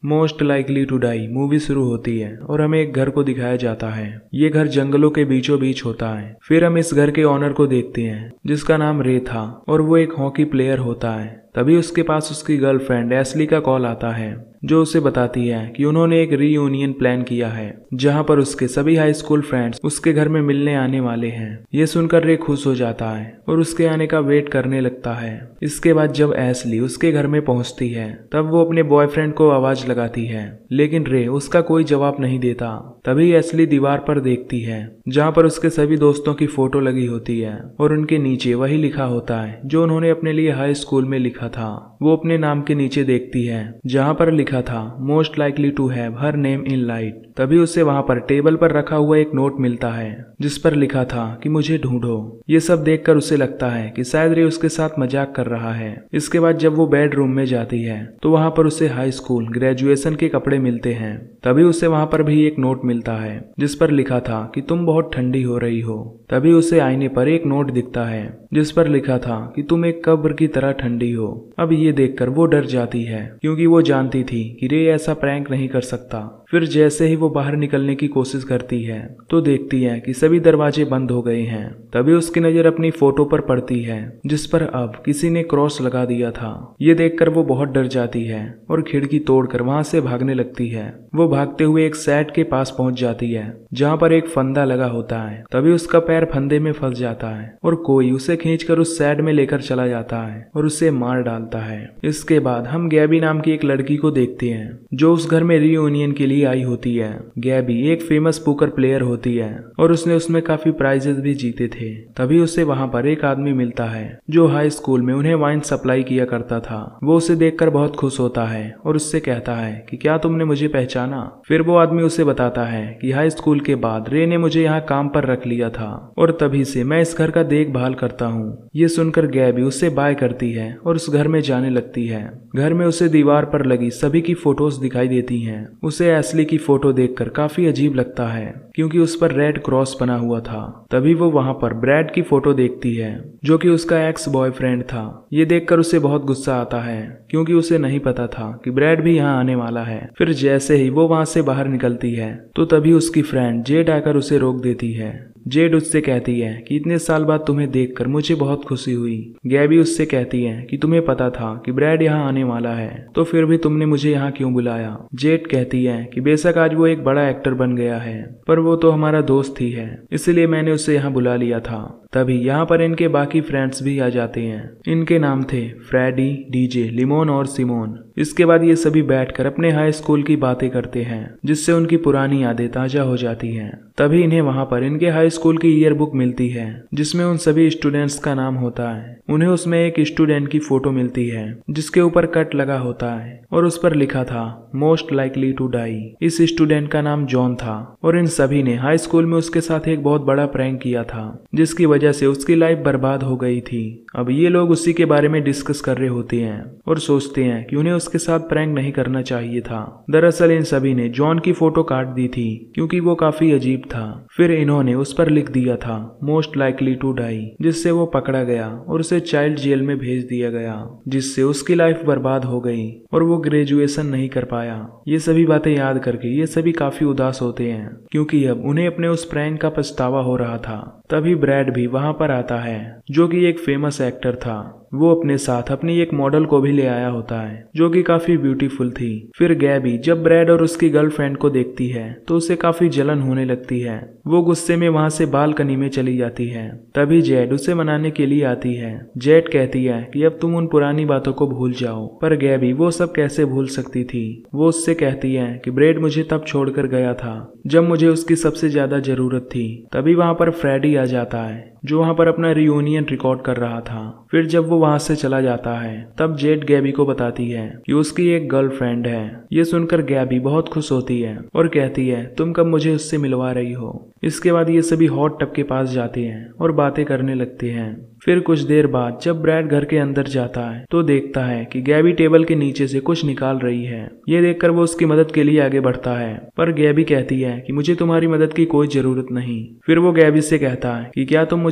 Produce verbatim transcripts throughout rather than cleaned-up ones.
Most likely to die movie शुरू होती है और हमें एक घर को दिखाया जाता है। ये घर जंगलों के बीचों बीच होता है। फिर हम इस घर के ओनर को देखते हैं जिसका नाम रे था और वो एक हॉकी प्लेयर होता है। तभी उसके पास उसकी गर्लफ्रेंड एस्ली का कॉल आता है जो उसे बताती है कि उन्होंने एक रीयूनियन प्लान किया है जहां पर उसके सभी हाई स्कूल फ्रेंड्स उसके घर में मिलने आने वाले हैं। ये सुनकर रे खुश हो जाता है और उसके आने का वेट करने लगता है। इसके बाद जब एस्ली उसके घर में पहुंचती है तब वो अपने बॉयफ्रेंड को आवाज लगाती है लेकिन रे उसका कोई जवाब नहीं देता। तभी एस्ली दीवार पर देखती है जहां पर उसके सभी दोस्तों की फोटो लगी होती है और उनके नीचे वही लिखा होता है जो उन्होंने अपने लिए हाई स्कूल में लिखा था। वो अपने नाम के नीचे देखती है जहां पर लिखा था most likely to have her name in light. तभी उसे वहां पर टेबल पर रखा हुआ एक नोट मिलता है जिस पर लिखा था कि मुझे ढूंढो। ये सब देखकर उसे लगता है कि शायद रे उसके साथ मजाक कर रहा है। इसके बाद जब वो बेडरूम में जाती है तो वहां पर उसे हाई स्कूल ग्रेजुएशन के कपड़े मिलते हैं। तभी उसे वहां पर भी एक नोट मिलता है जिस पर लिखा था कि तुम बहुत ठंडी हो रही हो। तभी उसे आईने पर एक नोट दिखता है जिस पर लिखा था कि तुम एक कब्र की तरह ठंडी हो। अब ये देखकर वो डर जाती है क्योंकि वो जानती थी कि रे ऐसा प्रैंक नहीं कर सकता। फिर जैसे ही वो बाहर निकलने की कोशिश करती है तो देखती है कि सभी दरवाजे बंद हो गए हैं। तभी उसकी नजर अपनी फोटो पर पड़ती है जिस पर अब किसी ने क्रॉस लगा दिया था। ये देखकर वो बहुत डर जाती है और खिड़की तोड़कर वहां से भागने लगती है। वो भागते हुए एक सेट के पास पहुंच जाती है जहां पर एक फंदा लगा होता है। तभी उसका पैर फंदे में फंस जाता है और कोई उसे खींचकर उस सेट में लेकर चला जाता है और उसे मार डालता है। इसके बाद हम गैबी नाम की एक लड़की को देखते हैं जो उस घर में रीयूनियन के लिए आई होती है। गैबी एक फेमस पोकर प्लेयर होती है और उसने उसमें काफी प्राइजेस भी जीते थे। तभी उसे वहां पर एक आदमी मिलता है जो हाई स्कूल में उन्हें वाइन सप्लाई किया करता था। वो उसे देखकर बहुत खुश होता है और उससे कहता है कि क्या तुमने मुझे पहचाना। फिर वो आदमी उसे बताता है कि हाई स्कूल के बाद रे ने मुझे यहाँ काम पर रख लिया था और तभी से मैं इस घर का देखभाल करता हूँ। ये सुनकर गैबी उससे बाय करती है और उस घर में जाने लगती है। घर में उसे दीवार पर लगी सभी की फोटोज दिखाई देती हैं। उसे एस्ली की फोटो देखकर काफी अजीब लगता है क्योंकि उस पर रेड क्रॉस बना हुआ था। तभी वो वहां पर ब्रैड की फोटो देखती है जो कि उसका एक्स बॉयफ्रेंड था। ये देखकर उसे बहुत गुस्सा आता है क्योंकि उसे नहीं पता था कि ब्रैड भी यहाँ आने वाला है। फिर जैसे ही वो वहां से बाहर निकलती है तो तभी उसकी फ्रेंड जेड आकर उसे रोक देती है। जेड उससे कहती है कि इतने साल बाद तुम्हें देखकर मुझे बहुत खुशी हुई। गैबी उससे कहती है कि तुम्हें पता था कि ब्रैड यहाँ आने वाला है तो फिर भी तुमने मुझे यहाँ क्यों बुलाया। जेड कहती है कि बेशक आज वो एक बड़ा एक्टर बन गया है पर वो तो हमारा दोस्त ही है इसलिए मैंने उसे यहाँ बुला लिया था। तभी यहाँ पर इनके बाकी फ्रेंड्स भी आ जाते हैं। इनके नाम थे फ्रेडी, डीजे, लिमोन और सिमोन। इसके बाद ये सभी बैठकर अपने हाई स्कूल की बातें करते हैं जिससे उनकी पुरानी यादें ताजा हो जाती हैं। तभी इन्हें वहां पर इनके हाई स्कूल की ईयर बुक मिलती है जिसमें उन सभी स्टूडेंट्स का नाम होता है। उन्हें उसमें एक स्टूडेंट की फोटो मिलती है जिसके ऊपर कट लगा होता है और उस पर लिखा था मोस्ट लाइकली टू डाई। इस स्टूडेंट का नाम जॉन था और इन सभी ने हाई स्कूल में उसके साथ एक बहुत बड़ा प्रैंक किया था जिसकी वजह से उसकी लाइफ बर्बाद हो गई थी। अब ये लोग उसी के बारे में डिस्कस कर रहे होते हैं और सोचते हैं कि उन्हें उसके साथ प्रैंक नहीं करना चाहिए था। दरअसल इन सभी ने जॉन की फोटो काट दी थी क्योंकि वो काफी अजीब था। फिर इन्होंने उस पर लिख दिया था मोस्ट लाइकली टू डाई जिससे वो पकड़ा गया और उसे चाइल्ड जेल में भेज दिया गया जिससे उसकी लाइफ बर्बाद हो गई और वो ग्रेजुएशन नहीं कर पाया। ये सभी बातें याद करके ये सभी काफी उदास होते हैं क्योंकि अब उन्हें अपने उस प्रैंक का पछतावा हो रहा था। तभी ब्रैड भी वहां पर आता है जो कि एक फेमस एक्टर था। वो अपने साथ अपनी एक मॉडल को भी ले आया होता है जो कि काफी ब्यूटीफुल थी। फिर गैबी जब ब्रैड और उसकी गर्लफ्रेंड को देखती है तो उसे काफी जलन होने लगती है। वो गुस्से में वहां से बालकनी में चली जाती है। तभी जेड उसे मनाने के लिए आती है। जेड कहती है कि अब तुम उन पुरानी बातों को भूल जाओ पर गैबी वो सब कैसे भूल सकती थी। वो उससे कहती है कि ब्रैड मुझे तब छोड़कर गया था जब मुझे उसकी सबसे ज्यादा जरूरत थी। तभी वहां पर फ्रेडी आ जाता है जो वहां पर अपना रियूनियन रिकॉर्ड कर रहा था। फिर जब वो वहां से चला जाता है तब जेड गैबी को बताती है कि उसकी एक गर्लफ्रेंड है। ये सुनकर गैबी बहुत खुश होती है और कहती है तुम कब मुझे उससे मिलवा रही हो। इसके बाद ये सभी हॉट टब के पास जाते हैं और बातें करने लगते हैं। फिर कुछ देर बाद जब ब्रैड घर के अंदर जाता है तो देखता है कि गैबी टेबल के नीचे से कुछ निकाल रही है। ये देखकर वो उसकी मदद के लिए आगे बढ़ता है पर गैबी कहती है कि मुझे तुम्हारी मदद की कोई जरूरत नहीं। फिर वो गैबी से कहता है कि क्या तुम मुझे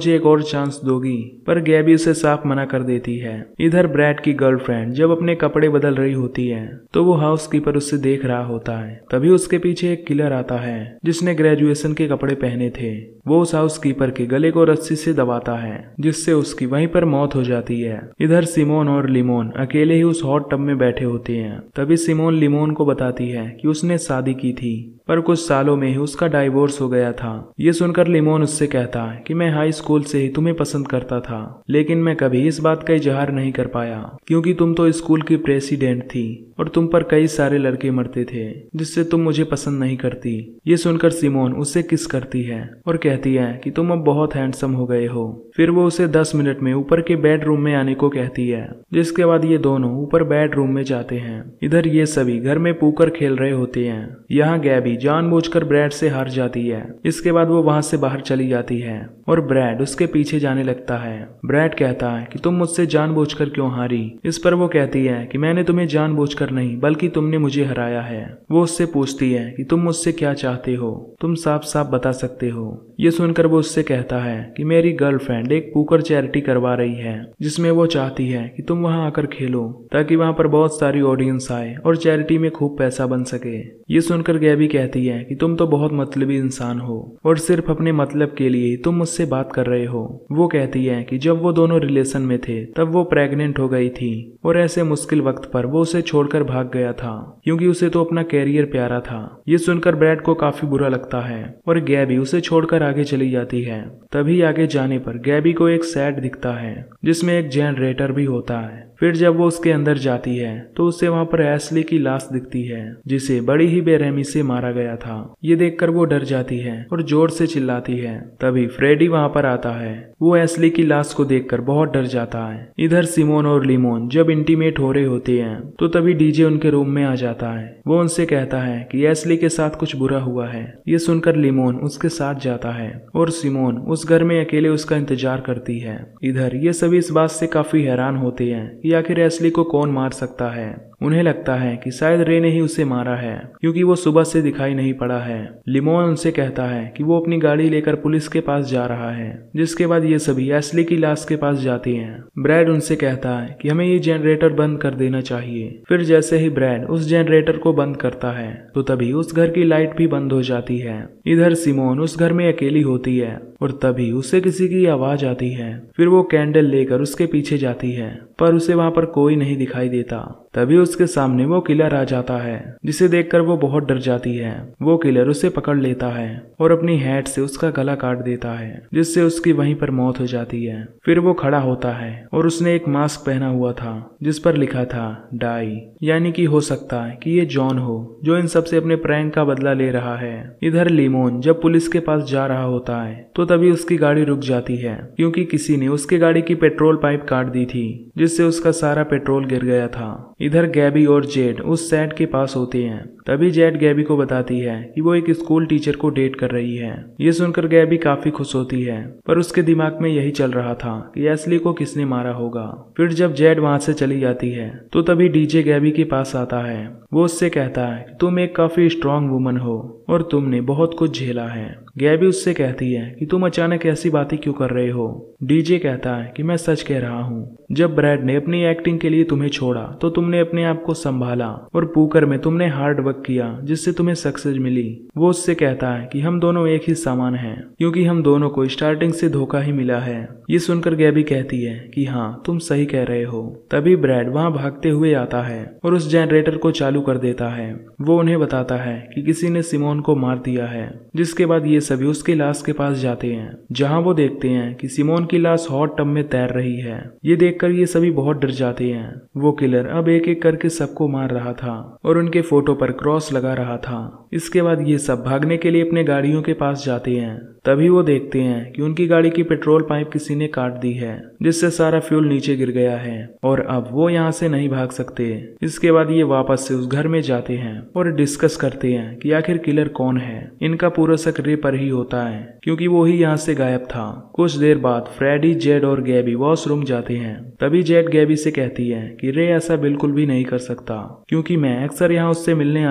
मुझे एक और चांस दोगी, पर गैबी उसे साफ मना कर देती है। इधर ब्रैड की गर्लफ्रेंड जब अपने कपड़े बदल रही होती है तो वो हाउसकीपर उससे देख रहा होता है। तभी उसके पीछे एक किलर आता है जिसने ग्रेजुएशन के कपड़े पहने थे। वो उस हाउसकीपर के गले को रस्सी से दबाता है जिससे उसकी वहीं पर मौत हो जाती है। इधर सिमोन और लिमोन अकेले ही उस हॉट टब में बैठे होते हैं। तभी सिमोन लिमोन को बताती है कि उसने शादी की थी पर कुछ सालों में ही उसका डाइवोर्स हो गया था। ये सुनकर लिमोन उससे कहता है कि मैं हाई स्कूल से ही तुम्हें पसंद करता था, लेकिन मैं कभी इस बात का इजहार नहीं कर पाया क्योंकि तुम तो स्कूल की प्रेसिडेंट थी और तुम पर कई सारे लड़के मरते थे जिससे तुम मुझे पसंद नहीं करती। ये सुनकर सिमोन उससे किस करती है और कहती है कि तुम अब बहुत हैंडसम हो गए हो। फिर वो उसे दस मिनट में ऊपर के बेडरूम में आने को कहती है, जिसके बाद ये दोनों ऊपर बेडरूम में जाते हैं। इधर ये सभी घर में पूकर खेल रहे होते हैं। यहाँ गैबी जानबूझकर ब्रैड से हार जाती है। इसके बाद वो वहां से बाहर चली जाती है और ब्रैड उसके पीछे जाने लगता है। ब्रैड कहता है कि तुम मुझसे जानबूझकर क्यों हारी। इस पर वो कहती है कि मैंने तुम्हें जानबूझकर नहीं बल्कि तुमने मुझे हराया है। वो उससे पूछती है कि तुम मुझसे क्या चाहते हो, तुम साफ साफ बता सकते हो। ये सुनकर वो उससे कहता है कि मेरी गर्लफ्रेंड एक पूकर चैरिटी करवा रही है जिसमें वो चाहती है कि तुम वहां आकर खेलो ताकि वहां पर बहुत सारी ऑडियंस आए और चैरिटी में खूब पैसा बन सके। ये सुनकर गैबी कहती है कि तुम तो बहुत मतलबी इंसान हो और सिर्फ अपने मतलब के लिए तुम मुझसे बात कर रहे हो। वो कहती है कि जब वो दोनों रिलेशन में थे तब वो प्रेग्नेंट हो गई थी और ऐसे मुश्किल वक्त पर वो उसे छोड़कर भाग गया था क्योंकि उसे तो अपना कैरियर प्यारा था। ये सुनकर ब्रैड को काफी बुरा लगता है और गैबी उसे छोड़कर आगे चली जाती है। तभी आगे जाने पर गैबी को एक सेट दिखता है जिसमें एक जनरेटर भी होता है। फिर जब वो उसके अंदर जाती है तो उसे वहां पर एशली की लाश दिखती है जिसे बड़ी ही बेरहमी से मारा गया था। ये देखकर वो डर जाती है और जोर से चिल्लाती है। तभी फ्रेडी वहां पर आता है। वो एशली की लाश को देखकर बहुत डर जाता है। इधर सिमोन और लिमोन जब इंटीमेट हो रहे होते हैं तो तभी डीजे उनके रूम में आ जाता है। वो उनसे कहता है कि एशली के साथ कुछ बुरा हुआ है। ये सुनकर लिमोन उसके साथ जाता है और सिमोन उस घर में अकेले उसका इंतजार करती है। इधर ये सभी इस बात से काफी हैरान होते हैं कि आखिर एशली को कौन मार सकता है। उन्हें लगता है कि शायद रे ने ही उसे मारा है क्योंकि वो सुबह से दिखाई नहीं पड़ा है। लिमोन उनसे कहता है कि वो अपनी गाड़ी लेकर पुलिस के पास जा रहा है, जिसके बाद ये सभी एशली की लाश के पास जाते हैं। ब्रैड उनसे कहता है कि हमें ये जनरेटर बंद कर देना चाहिए। फिर जैसे ही ब्रैड उस जनरेटर को बंद करता है तो तभी उस घर की लाइट भी बंद हो जाती है। इधर सिमोन उस घर में अकेली होती है और तभी उसे किसी की आवाज आती है। फिर वो कैंडल लेकर उसके पीछे जाती है पर उसे वहां पर कोई नहीं दिखाई देता। तभी उसके सामने वो किलर आ जाता है जिसे देखकर वो बहुत डर जाती है। वो किलर उसे पकड़ लेता है और अपनी हैट से उसका गला काट देता है जिससे उसकी वहीं पर मौत हो जाती है। फिर वो खड़ा होता है और उसने एक मास्क पहना हुआ था जिस पर लिखा था डाई, यानी कि हो सकता है कि ये जॉन हो जो इन सबसे अपने प्रैंक का बदला ले रहा है। इधर लिमोन जब पुलिस के पास जा रहा होता है तो तभी उसकी गाड़ी रुक जाती है क्योंकि किसी ने उसकी गाड़ी की पेट्रोल पाइप काट दी थी जिससे उसका सारा पेट्रोल गिर गया था। इधर गैबी और जेड उस सेट के पास होते हैं। तभी जेड गैबी को बताती है कि वो एक स्कूल टीचर को डेट कर रही है। ये सुनकर गैबी काफी खुश होती है पर उसके दिमाग में यही चल रहा था कि एशली को किसने मारा होगा। फिर जब जेड वहां से चली जाती है तो तभी डीजे गैबी के पास आता है। वो उससे कहता है कि तुम एक काफी स्ट्रांग वुमन हो और तुमने बहुत कुछ झेला है। गैबी उससे कहती है कि तुम अचानक ऐसी बातें क्यों कर रहे हो। डीजे कहता है कि मैं सच कह रहा हूँ, जब ब्रैड ने अपनी एक्टिंग के लिए तुम्हें छोड़ा तो तुमने अपने आप को संभाला और पूकर में तुमने हार्ड वर्क किया जिससे तुम्हें सक्सेस मिली। वो उससे कहता है कि हम दोनों एक ही सामान हैं क्योंकि हम दोनों को स्टार्टिंग से धोखा ही मिला है। ये सुनकर गैबी कहती है कि हाँ तुम सही कह रहे हो। तभी ब्रैड वहां भागते हुए आता है और उस जनरेटर को चालू कर देता है। वो उन्हें बताता है कि किसी ने सिमोन को मार दिया है, जिसके बाद ये सभी उसकी लाश के पास जाते हैं जहां वो देखते हैं कि सिमोन की लाश हॉट टब में तैर रही है। ये देखकर ये सभी बहुत डर जाते हैं। वो किलर अब एक एक करके सबको मार रहा था और उनके फोटो पर क्रॉस लगा रहा था। इसके बाद ये सब भागने के लिए अपने गाड़ियों के पास जाते हैं। तभी वो देखते हैं कि उनकी गाड़ी की पेट्रोल पाइप किसी ने काट दी है जिससे सारा फ्यूल नीचे गिर गया है और अब वो यहाँ से नहीं भाग सकते। इसके बाद ये वापस से उस घर में जाते हैं और डिस्कस करते हैं कि आखिर किलर कौन है। इनका पूरा शक रे पर ही होता है क्योंकि वो ही यहाँ से गायब था। कुछ देर बाद फ्रेडी, जेड और गैबी वॉशरूम जाते हैं। तभी जेड गैबी से कहती है कि रे ऐसा बिल्कुल भी नहीं कर सकता क्योंकि मैं अक्सर यहाँ उससे मिलने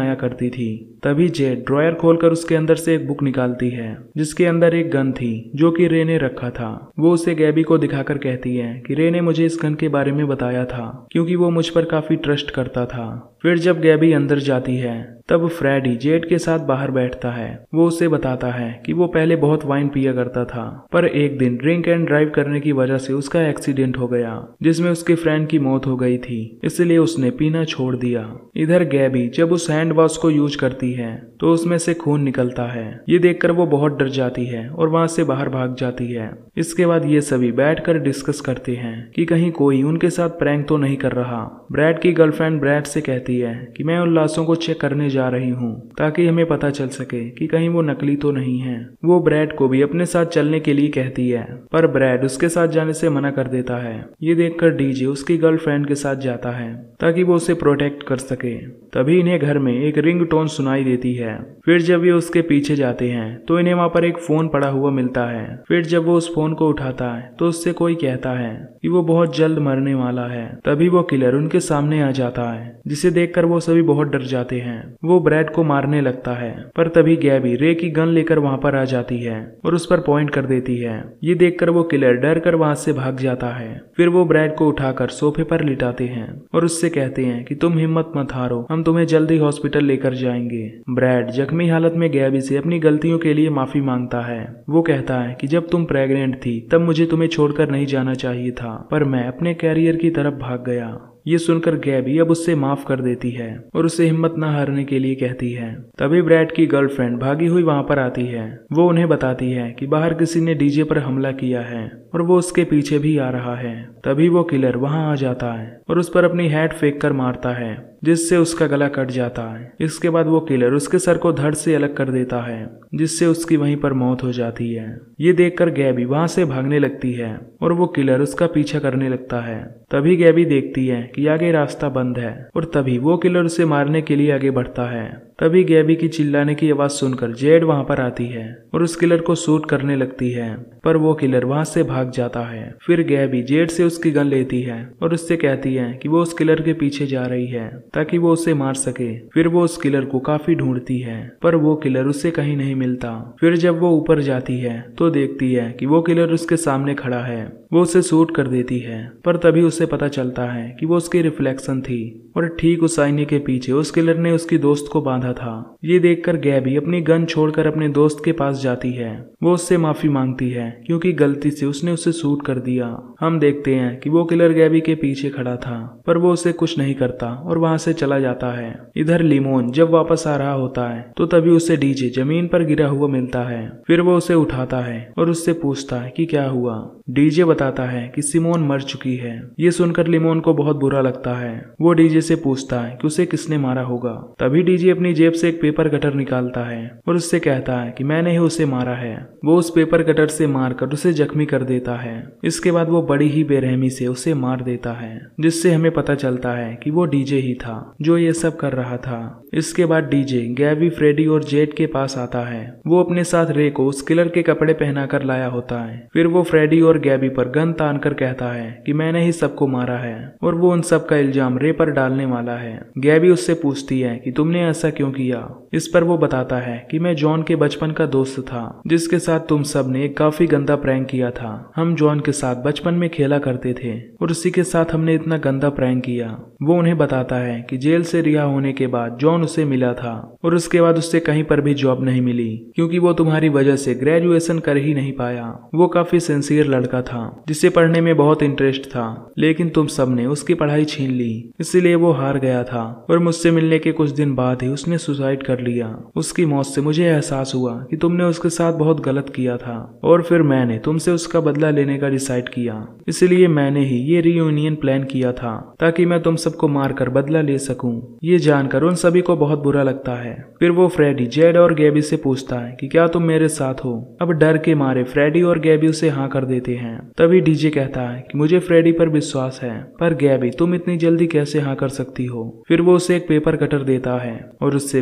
आया करती थी। तभी जेड ड्रॉयर खोलकर उसके अंदर से एक बुक निकालती है जिसके अंदर एक गन थी जो कि रे ने रखा था। वो उसे गैबी को दिखाकर कहती है कि रे ने मुझे इस गन के बारे में बताया था क्योंकि वो मुझ पर काफी ट्रस्ट करता था। फिर जब गैबी अंदर जाती है तब फ्रेडी जेड के साथ बाहर बैठता है। वो उसे बताता है कि वो पहले बहुत वाइन पिया करता था, पर एक दिन ड्रिंक एंड ड्राइव करने की वजह से उसका एक्सीडेंट हो गया जिसमें उसके फ्रेंड की मौत हो गई थी, इसलिए उसने पीना छोड़ दिया। इधर गैबी जब उस हैंड वॉश को यूज करती है तो उसमें से खून निकलता है। ये देखकर वो बहुत डर जाती है और वहां से बाहर भाग जाती है। इसके बाद ये सभी बैठकर डिस्कस करते हैं कि कहीं कोई उनके साथ प्रैंक तो नहीं कर रहा। ब्रैड की गर्लफ्रेंड ब्रैड से कहती है कि मैं उन लाशों को चेक करने जा रही हूँ ताकि हमें पता चल सके कि कहीं वो नकली तो नहीं है। वो ब्रैड को भी अपने साथ चलने के लिए कहती है, पर ब्रैड उसके साथ जाने से मना कर देता है। ये देखकर डीजे उसकी गर्लफ्रेंड के साथ जाता है ताकि वो उसे प्रोटेक्ट कर सके। तभी इन्हें घर में एक रिंग टोन सुनाई देती है। फिर जब ये उसके पीछे जाते हैं तो इन्हें वहां पर एक फोन पड़ा हुआ मिलता है। फिर जब वो उस फोन को उठाता है तो उससे कोई कहता है कि वो बहुत जल्द मरने वाला है। तभी वो किलर उनके सामने आ जाता है जिसे देखकर वो सभी बहुत डर जाते हैं। वो ब्रैड को मारने लगता है, पर तभी गैबी रे की गन लेकर वहां पर आ जाती है और उस पर पॉइंट कर देती है। ये देखकर वो किलर डर कर वहां से भाग जाता है। फिर वो ब्रैड को उठाकर सोफे पर लिटाते हैं और उससे कहते हैं कि तुम हिम्मत मत हारो, हम तुम्हें जल्दी हॉस्पिटल लेकर जाएंगे। ब्रैड जख्मी हालत में गैबी से अपनी गलतियों के लिए माफी मांगता है। वो कहता है कि जब तुम प्रेग्नेंट थी तब मुझे तुम्हें छोड़कर नहीं जाना चाहिए था, पर मैं अपने कैरियर की तरफ भाग गया। ये सुनकर गैबी अब उससे माफ कर देती है और उसे हिम्मत न हारने के लिए कहती है। तभी ब्रैड की गर्लफ्रेंड भागी हुई वहां पर आती है। वो उन्हें बताती है कि बाहर किसी ने डीजे पर हमला किया है और वो उसके पीछे भी आ रहा है। तभी वो किलर वहां आ जाता है और उस पर अपनी हैट फेंक कर मारता है जिससे उसका गला कट जाता है। इसके बाद वो किलर उसके सर को धड़ से अलग कर देता है जिससे उसकी वहीं पर मौत हो जाती है। ये देखकर गैबी वहां से भागने लगती है और वो किलर उसका पीछा करने लगता है। तभी गैबी देखती है कि आगे रास्ता बंद है और तभी वो किलर उसे मारने के लिए आगे बढ़ता है। तभी गैबी की चिल्लाने की आवाज सुनकर जेड वहां पर आती है और उस किलर को शूट करने लगती है, पर वो किलर वहां से भाग जाता है। फिर गैबी जेड से उसकी गन लेती है और उससे कहती है कि वो उस किलर के पीछे जा रही है ताकि वो उसे मार सके। फिर वो उस किलर को काफी ढूंढती है, पर वो किलर उससे कहीं नहीं मिलता। फिर जब वो ऊपर जाती है तो देखती है कि वो किलर उसके सामने खड़ा है। वो उसे शूट कर देती है, पर तभी उसे पता चलता है कि वो उसकी रिफ्लेक्शन थी और ठीक उस आईने के पीछे उस किलर ने उसकी दोस्त को बांधा था। ये देखकर गैबी अपनी गन छोड़कर अपने दोस्त के पास जाती है। वो उससे माफी मांगती है क्योंकि गलती से उसने उसे शूट कर दिया। हम देखते हैं कि वो किलर गैबी के पीछे खड़ा था, पर वो उसे कुछ नहीं करता और वहां से चला जाता है। इधर लिमोन जब वापस आ रहा होता है तो तभी उसे डीजे जमीन पर गिरा हुआ मिलता है। फिर वो उसे उठाता है और उससे पूछता है कि क्या हुआ। डीजे बताता है कि सिमोन मर चुकी है। ये सुनकर लिमोन को बहुत बुरा लगता है। वो डीजे से पूछता है कि उसे किसने मारा होगा। तभी डीजे अपनी जेब से एक पेपर कटर निकालता है और उससे कहता है कि मैंने ही उसे मारा है। वो उस पेपर कटर से मारकर उसे जख्मी कर देता है। इसके बाद वो बड़ी ही बेरहमी से उसे मार देता है, जिससे हमें पता चलता है कि वो डीजे ही था जो ये सब कर रहा था। इसके बाद डीजे गैबी, फ्रेडी और जेड के पास आता है। वो अपने साथ रे को उस किलर के कपड़े पहनाकर लाया होता है। फिर वो फ्रेडी और गैबी पर गन तान कर कहता है कि मैंने ही सबको मारा है और वो उन सब का इल्जाम रे पर डालने वाला है। गैबी उससे पूछती है कि तुमने ऐसा क्यों किया। इस पर वो बताता है कि मैं जॉन के बचपन का दोस्त था जिसके साथ तुम सब ने एक काफी गंदा प्रैंक किया था। हम जॉन के साथ बचपन में खेला करते थे और उसी के साथ हमने इतना गंदा प्रैंक किया। वो उन्हें बताता है कि जेल से रिहा होने के बाद जॉन उसे मिला था और उसके बाद उससे कहीं पर भी जॉब नहीं मिली क्योंकि वो तुम्हारी वजह से ग्रेजुएशन कर ही नहीं पाया। वो काफी सिंसियर लड़का था जिसे पढ़ने में बहुत इंटरेस्ट था, लेकिन तुम सब ने उसकी पढ़ाई छीन ली, इसलिए वो हार गया था और मुझसे मिलने के कुछ दिन बाद ही उसने सुसाइड कर लिया। उसकी मौत से मुझे एहसास हुआ कि तुमने उसके साथ बहुत गलत किया था और फिर मैंने तुमसे उसका बदला लेने का डिसाइड किया। इसलिए मैंने ही ये रियूनियन प्लान किया था ताकि मैं तुम सबको मारकर बदला ले सकूं। ये जानकर उन सभी को बहुत बुरा लगता है। फिर वो फ्रेडी, जेड और गैबी से पूछता है कि क्या तुम मेरे साथ हो। अब डर के मारे फ्रेडी और गैबी उसे हाँ कर देते हैं। तभी डीजे कहता है कि मुझे फ्रेडी पर विश्वास है, पर गैबी तुम इतनी जल्दी कैसे हाँ कर सकती हो। फिर वो उसे एक पेपर कटर देता है और उससे ब्रैड को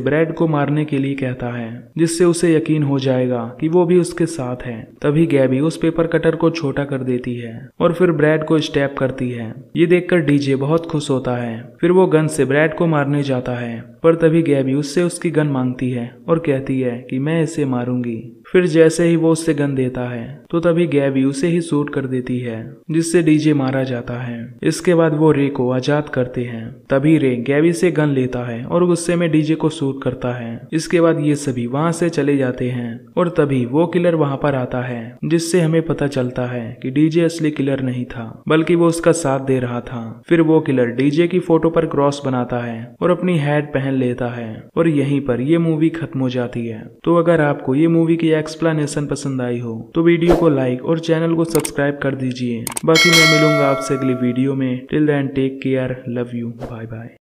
मारने के लिए कहता है, जिससे उसे यकीन हो जाएगा कि वो भी उसके साथ है। तभी गैबी उस पेपर कटर को छोटा कर देती है और फिर ब्रैड को स्टैप करती है। ये देखकर डीजे बहुत खुश होता है। फिर वो गन से ब्रैड को मारने जाता है, पर तभी गैबी उससे उसकी गन मांगती है और कहती है कि मैं इसे मारूंगी। फिर जैसे ही वो उससे गन देता है तो तभी गैबी उसे ही शूट कर देती है, जिससे डीजे मारा जाता है। इसके बाद वो रे को आजाद करते हैं। तभी रे गैबी से गन लेता है और गुस्से में डीजे को शूट करता है। इसके बाद ये सभी वहां से चले जाते हैं और तभी वो किलर वहां पर आता है, जिससे हमें पता चलता है कि डीजे असली किलर नहीं था, बल्कि वो उसका साथ दे रहा था। फिर वो किलर डीजे की फोटो पर क्रॉस बनाता है और अपनी हैट पहन लेता है और यहीं पर ये मूवी खत्म हो जाती है। तो अगर आपको ये मूवी की एक्सप्लेनेशन पसंद आई हो तो वीडियो को लाइक और चैनल को सब्सक्राइब कर दीजिए। बाकी मैं मिलूंगा आपसे अगली वीडियो में। Till then take care, love you, bye bye.